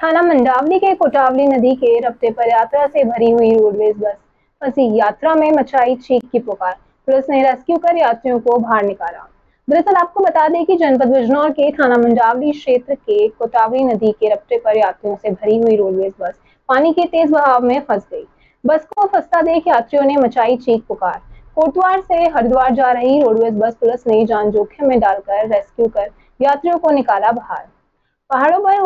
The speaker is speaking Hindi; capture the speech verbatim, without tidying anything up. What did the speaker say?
थाना मंडावली के कोटावली नदी के रपटे पर यात्रा से भरी हुई रोडवेज बस फंसी। यात्रा में मचाई चीख की पुकार। पुलिस ने रेस्क्यू कर यात्रियों को बाहर निकाला। दरअसल आपको बता दें कि जनपद बिजनौर के थाना मंडावली क्षेत्र के कोटावली नदी के रपटे पर यात्रियों से भरी हुई रोडवेज बस पानी के तेज बहाव में फंस गई। बस को फंसता देख यात्रियों ने मचाई चीख पुकार। कोटद्वार से हरिद्वार जा रही रोडवेज बस पुलिस ने जान जोखिम में डालकर रेस्क्यू कर यात्रियों को निकाला बाहर। पहाड़ों पर